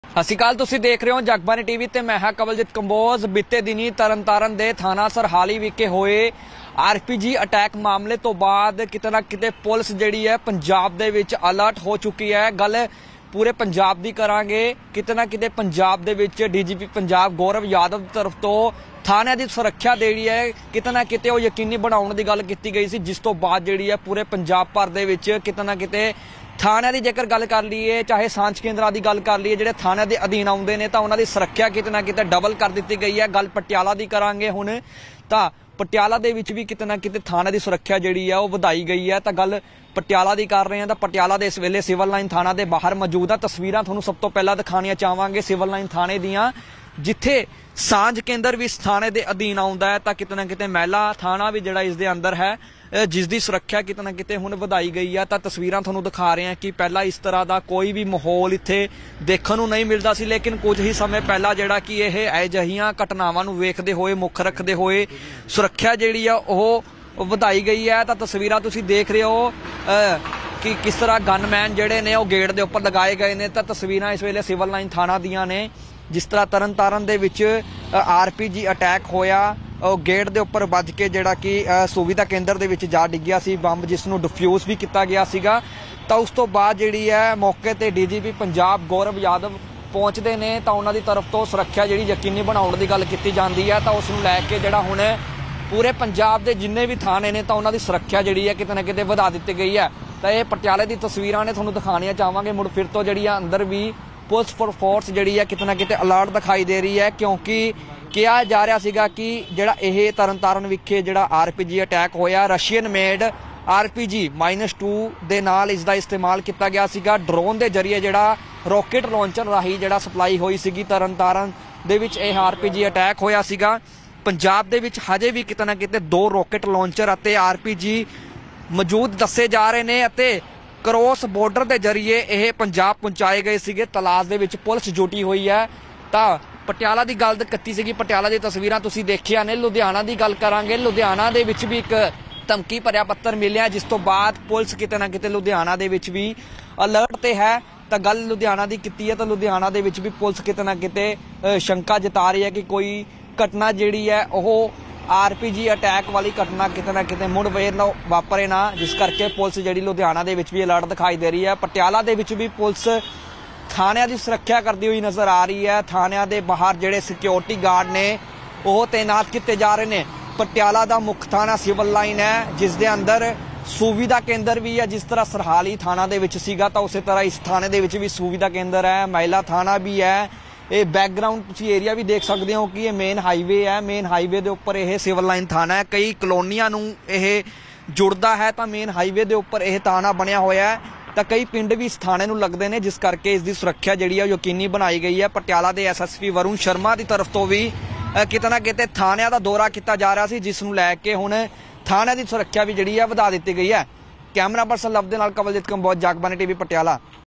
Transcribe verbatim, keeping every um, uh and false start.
ਸਤਿ ਸ਼੍ਰੀ ਅਕਾਲ। ਤੁਸੀਂ ਦੇਖ ਰਹੇ ਹੋ ਜਗਬਾਣੀ ਟੀਵੀ ਤੇ ਮੈਂ ਹਾਂ ਕਵਲਜੀਤ ਕੰਬੋਜ। ਬੀਤੇ ਦਿਨੀ ਤਰਨਤਾਰਨ ਦੇ ਥਾਣਾ ਸਰਹਾਲੀ ਵਿਖੇ ਹੋਏ ਆਰਪੀਜੀ ਅਟੈਕ ਮਾਮਲੇ ਤੋਂ ਬਾਅਦ ਕਿਤੇ ਨਾ ਕਿਤੇ ਪੁਲਿਸ ਜਿਹੜੀ ਹੈ ਪੰਜਾਬ ਦੇ ਵਿੱਚ ਅਲਰਟ ਹੋ ਚੁੱਕੀ ਹੈ। ਗੱਲ ਪੂਰੇ ਪੰਜਾਬ ਦੀ ਕਰਾਂਗੇ। ਕਿਤੇ ਨਾ ਕਿਤੇ ਪੰਜਾਬ ਦੇ ਵਿੱਚ ਡੀਜੀਪੀ ਪੰਜਾਬ ਗੌਰਵ ਯਾਦਵ ਦੀ ਤਰਫ ਤੋਂ ਥਾਣਿਆਂ ਦੀ ਸੁਰੱਖਿਆ ਜਿਹੜੀ ਹੈ ਕਿਤੇ ਨਾ ਕਿਤੇ ਉਹ ਯਕੀਨੀ ਬਣਾਉਣ ਦੀ ਗੱਲ ਕੀਤੀ ਗਈ ਸੀ, ਜਿਸ ਤੋਂ ਬਾਅਦ ਜਿਹੜੀ ਹੈ ਪੂਰੇ ਪੰਜਾਬ ਭਰ ਦੇ ਵਿੱਚ ਕਿਤੇ ਨਾ ਕਿਤੇ ਥਾਣਿਆਂ ਦੀ ਜੇਕਰ ਗੱਲ ਕਰ ਲਈਏ, ਚਾਹੇ ਸਾਂਝ ਕੇਂਦਰਾਂ ਦੀ ਗੱਲ ਕਰ ਲਈਏ, ਜਿਹੜੇ ਥਾਣਿਆਂ ਦੇ ਅਧੀਨ ਆਉਂਦੇ ਨੇ ਤਾਂ ਉਹਨਾਂ ਦੀ ਸੁਰੱਖਿਆ ਕਿਤੇ ਨਾ ਕਿਤੇ ਡਬਲ ਕਰ ਦਿੱਤੀ ਗਈ ਹੈ। ਗੱਲ ਪਟਿਆਲਾ ਦੀ ਕਰਾਂਗੇ ਹੁਣ ਤਾਂ ਪਟਿਆਲਾ ਦੇ ਵਿੱਚ ਵੀ ਕਿਤੇ ਨਾ ਕਿਤੇ ਥਾਣੇ ਦੀ ਸੁਰੱਖਿਆ ਜਿਹੜੀ ਹੈ ਉਹ ਵਧਾਈ ਗਈ ਹੈ। ਤਾਂ ਗੱਲ ਪਟਿਆਲਾ ਦੀ ਕਰ ਰਹੇ ਹਾਂ ਤਾਂ ਪਟਿਆਲਾ ਦੇ ਇਸ ਵੇਲੇ ਸਿਵਲ ਲਾਈਨ ਥਾਣਾ ਦੇ ਬਾਹਰ ਮੌਜੂਦ ਆ। ਤਸਵੀਰਾਂ ਤੁਹਾਨੂੰ ਸਭ ਤੋਂ ਪਹਿਲਾਂ ਦਿਖਾਉਣੀਆਂ ਚਾਹਾਂਗੇ ਸਿਵਲ ਲਾਈਨ ਥਾਣੇ ਦੀਆਂ, ਜਿੱਥੇ ਸਾਂਝ ਕੇਂਦਰ ਵੀ ਇਸ ਥਾਣੇ ਦੇ ਅਧੀਨ ਆਉਂਦਾ ਹੈ। ਤਾਂ ਕਿਤੇ ਨਾ ਕਿਤੇ ਮਹਿਲਾ ਥਾਣਾ ਵੀ ਜਿਹੜਾ ਇਸ ਦੇ ਅੰਦਰ ਹੈ, ਜਿਸ ਦੀ ਸੁਰੱਖਿਆ ਕਿਤੇ ਨਾ ਕਿਤੇ ਹੁਣ ਵਧਾਈ ਗਈ ਹੈ। ਤਾਂ ਤਸਵੀਰਾਂ ਤੁਹਾਨੂੰ ਦਿਖਾ ਰਹੇ ਹਾਂ ਕਿ ਪਹਿਲਾਂ ਇਸ ਤਰ੍ਹਾਂ ਦਾ ਕੋਈ ਵੀ ਮਾਹੌਲ ਇੱਥੇ ਦੇਖਣ ਨੂੰ ਨਹੀਂ ਮਿਲਦਾ ਸੀ, ਲੇਕਿਨ ਕੁਝ ਹੀ ਸਮੇਂ ਪਹਿਲਾਂ ਜਿਹੜਾ ਕਿ ਇਹ ਅਜਿਹੀਆਂ ਘਟਨਾਵਾਂ ਨੂੰ ਵੇਖਦੇ ਹੋਏ, ਮੁੱਖ ਰੱਖਦੇ ਹੋਏ ਸੁਰੱਖਿਆ ਜਿਹੜੀ ਆ ਉਹ ਵਧਾਈ ਗਈ ਹੈ। ਤਾਂ ਤਸਵੀਰਾਂ ਤੁਸੀਂ ਦੇਖ ਰਹੇ ਹੋ ਕਿ ਕਿਸ ਤਰ੍ਹਾਂ ਗਨਮੈਨ ਜਿਹੜੇ ਨੇ ਉਹ ਗੇਟ ਦੇ ਉੱਪਰ ਲਗਾਏ ਗਏ ਨੇ। ਤਾਂ ਤਸਵੀਰਾਂ ਇਸ ਵੇਲੇ ਸਿਵਲ ਲਾਈਨ ਥਾਣਾ ਦੀਆਂ ਨੇ, ਜਿਸ ਤਰ੍ਹਾਂ ਤਰਨਤਾਰਨ ਦੇ ਵਿੱਚ ਆਰਪੀਜੀ ਅਟੈਕ ਹੋਇਆ, ਉਹ ਗੇਟ ਦੇ ਉੱਪਰ ਵੱਜ ਕੇ ਜਿਹੜਾ ਕਿ ਸੁਵਿਧਾ ਕੇਂਦਰ ਦੇ ਵਿੱਚ ਜਾ ਡਿੱਗਿਆ ਸੀ ਬੰਬ, ਜਿਸ ਨੂੰ ਡਿਫਿਊਜ਼ ਵੀ ਕੀਤਾ ਗਿਆ ਸੀਗਾ। ਤਾਂ ਉਸ ਤੋਂ ਬਾਅਦ ਜਿਹੜੀ ਹੈ ਮੌਕੇ ਤੇ ਡੀਜੀਪੀ ਪੰਜਾਬ ਗੌਰਵ ਯਾਦਵ ਪਹੁੰਚਦੇ ਨੇ ਤਾਂ ਉਹਨਾਂ ਦੀ ਤਰਫ ਤੋਂ ਸੁਰੱਖਿਆ ਜਿਹੜੀ ਯਕੀਨੀ ਬਣਾਉਣ ਦੀ ਗੱਲ ਕੀਤੀ ਜਾਂਦੀ ਹੈ। ਤਾਂ ਉਸ ਨੂੰ ਲੈ ਕੇ ਜਿਹੜਾ ਹੁਣ ਪੂਰੇ ਪੰਜਾਬ ਦੇ ਜਿੰਨੇ ਵੀ ਥਾਣੇ ਨੇ ਤਾਂ ਉਹਨਾਂ ਦੀ ਸੁਰੱਖਿਆ ਜਿਹੜੀ ਹੈ ਕਿਤੇ ਨਾ ਕਿਤੇ ਵਧਾ ਦਿੱਤੀ ਗਈ ਹੈ। ਤਾਂ ਇਹ ਪਟਿਆਲੇ ਦੀ ਤਸਵੀਰਾਂ ਨੇ, ਤੁਹਾਨੂੰ ਦਿਖਾਉਣੀਆਂ ਚਾਹਾਂਗੇ। ਮੁੜ ਫਿਰ ਤੋਂ ਜਿਹੜੀ ਆ ਅੰਦਰ ਵੀ ਪੁਲਿਸ ਫੋਰਸ ਜਿਹੜੀ ਹੈ ਕਿਤੇ ਨਾ ਕਿਤੇ ਅਲਰਟ ਦਿਖਾਈ ਦੇ ਰਹੀ ਹੈ, ਕਿਉਂਕਿ ਕਿਹਾ ਜਾ ਰਿਹਾ ਸੀਗਾ ਕਿ ਜਿਹੜਾ ਇਹ ਤਰਨਤਾਰਨ ਵਿਖੇ ਜਿਹੜਾ ਆਰਪੀਜੀ ਅਟੈਕ ਹੋਇਆ, Russian made RPG minus two ਦੇ ਨਾਲ ਇਸ ਦਾ ਇਸਤੇਮਾਲ ਕੀਤਾ ਗਿਆ ਸੀਗਾ। ਡਰੋਨ ਦੇ ਜ਼ਰੀਏ ਜਿਹੜਾ ਰੌਕਟ ਲਾਂਚਰ ਰਾਹੀਂ ਜਿਹੜਾ ਸਪਲਾਈ ਹੋਈ ਸੀਗੀ ਤਰਨਤਾਰਨ ਦੇ ਵਿੱਚ ਇਹ ਆਰਪੀਜੀ ਅਟੈਕ ਹੋਇਆ ਸੀਗਾ। ਪੰਜਾਬ ਦੇ ਵਿੱਚ ਹਜੇ ਵੀ ਕਿਤੇ ਨਾ ਕਿਤੇ ਦੋ ਰੌਕਟ ਲਾਂਚਰ ਅਤੇ ਆਰਪੀਜੀ ਮੌਜੂਦ ਦੱਸੇ ਜਾ ਰਹੇ ਨੇ ਅਤੇ ਕ੍ਰੋਸ ਬਾਰਡਰ ਦੇ ਜ਼ਰੀਏ ਇਹ ਪੰਜਾਬ ਪਹੁੰਚਾਏ ਗਏ ਸੀਗੇ। ਤਲਾਸ਼ ਦੇ ਵਿੱਚ ਪੁਲਿਸ ਜੁਟੀ ਹੋਈ ਹੈ। ਤਾਂ ਪਟਿਆਲਾ ਦੀ ਗੱਲ ਕੀਤੀ ਸੀਗੀ, ਪਟਿਆਲਾ ਦੀ ਤਸਵੀਰਾਂ ਤੁਸੀਂ ਦੇਖੀਆਂ ਨੇ। ਲੁਧਿਆਣਾ ਦੀ ਗੱਲ ਕਰਾਂਗੇ, ਲੁਧਿਆਣਾ ਦੇ ਵਿੱਚ ਵੀ ਇੱਕ ਧਮਕੀ ਭਰਿਆ ਪੱਤਰ ਮਿਲਿਆ, ਜਿਸ ਤੋਂ ਬਾਅਦ ਪੁਲਿਸ ਕਿਤੇ ਨਾ ਕਿਤੇ ਲੁਧਿਆਣਾ ਦੇ ਵਿੱਚ ਵੀ ਅਲਰਟ ਤੇ ਹੈ। ਤਾਂ ਗੱਲ ਲੁਧਿਆਣਾ ਦੀ ਕੀਤੀ ਹੈ ਤਾਂ ਲੁਧਿਆਣਾ ਦੇ ਵਿੱਚ ਵੀ ਪੁਲਿਸ ਕਿਤੇ ਨਾ ਕਿਤੇ ਸ਼ੰਕਾ ਜਤਾ ਰਹੀ ਹੈ ਕਿ ਕੋਈ ਘਟਨਾ ਜਿਹੜੀ ਹੈ ਉਹ ਆਰਪੀਜੀ ਅਟੈਕ ਵਾਲੀ ਘਟਨਾ ਕਿਤੇ ਨਾ ਕਿਤੇ ਮੁੜ ਫੇਰ ਨਾ ਵਾਪਰੇ ਨਾ, ਜਿਸ ਕਰਕੇ ਪੁਲਿਸ ਜਿਹੜੀ ਲੁਧਿਆਣਾ ਦੇ ਵਿੱਚ ਵੀ ਅਲਰਟ ਦਿਖਾਈ ਦੇ ਰਹੀ ਹੈ। ਪਟਿਆਲਾ ਦੇ ਵਿੱਚ ਵੀ ਪੁਲਿਸ ਥਾਣਿਆਂ ਦੀ ਸੁਰੱਖਿਆ ਕਰਦੀ ਹੋਈ ਨਜ਼ਰ ਆ ਰਹੀ ਹੈ। ਥਾਣਿਆਂ ਦੇ ਬਾਹਰ ਜਿਹੜੇ ਸਿਕਿਉਰਿਟੀ ਗਾਰਡ ਨੇ ਉਹ ਤੈਨਾਤ ਕੀਤੇ ਜਾ ਰਹੇ ਨੇ। ਪਟਿਆਲਾ ਦਾ ਮੁੱਖ ਥਾਣਾ ਸਿਵਲ ਲਾਈਨ ਹੈ, ਜਿਸ ਦੇ ਅੰਦਰ ਸੁਵਿਧਾ ਕੇਂਦਰ ਵੀ ਹੈ। ਜਿਸ ਤਰ੍ਹਾਂ ਸਰਹਾਲੀ ਥਾਣਾ ਦੇ ਵਿੱਚ ਸੀਗਾ ਤਾਂ ਉਸੇ ਤਰ੍ਹਾਂ ਇਸ ਥਾਣੇ ਦੇ ਵਿੱਚ ਵੀ ਸੁਵਿਧਾ ਕੇਂਦਰ ਹੈ, ਮਹਿਲਾ ਥਾਣਾ ਵੀ ਹੈ। ਇਹ ਬੈਕਗਰਾਊਂਡ ਤੁਸੀਂ ਏਰੀਆ ਵੀ ਦੇਖ ਸਕਦੇ ਹੋ ਕਿ ਇਹ ਮੇਨ ਹਾਈਵੇ ਹੈ। ਮੇਨ ਹਾਈਵੇ ਦੇ ਉੱਪਰ ਇਹ ਸਿਵਲ ਲਾਈਨ ਥਾਣਾ ਹੈ। ਕਈ ਕਲੋਨੀਆਂ ਨੂੰ ਇਹ ਜੁੜਦਾ ਹੈ ਤਾਂ ਮੇਨ ਹਾਈਵੇ ਦੇ ਉੱਪਰ ਇਹ ਥਾਣਾ ਬਣਿਆ ਹੋਇਆ ਹੈ। ਤਾਂ ਕਈ ਪਿੰਡ ਵੀ ਇਸ ਥਾਣੇ ਨੂੰ ਲੱਗਦੇ ਨੇ, ਜਿਸ ਕਰਕੇ ਇਸ ਦੀ ਸੁਰੱਖਿਆ ਜਿਹੜੀ ਹੈ ਯਕੀਨੀ ਬਣਾਈ ਗਈ ਹੈ। ਪਟਿਆਲਾ ਦੇ ਐਸਐਸਪੀ ਵਰੁਣ ਸ਼ਰਮਾ ਦੀ ਤਰਫ ਤੋਂ ਵੀ ਕਿਤੇ ਨਾ ਕਿਤੇ ਥਾਣਿਆਂ ਦਾ ਦੌਰਾ ਕੀਤਾ ਜਾ ਰਿਹਾ ਸੀ, ਜਿਸ ਨੂੰ ਲੈ ਕੇ ਹੁਣ ਥਾਣਿਆਂ ਦੀ ਸੁਰੱਖਿਆ ਵੀ ਜਿਹੜੀ ਹੈ ਵਧਾ ਦਿੱਤੀ ਗਈ ਹੈ। ਕੈਮਰਾ ਪਰਸਨ ਲਵ ਦੇ ਨਾਲ ਕਵਲਜੀਤ ਕੰਬੋਜ, ਜਗਬਾਣੀ ਟੀਵੀ ਪਟਿਆਲਾ।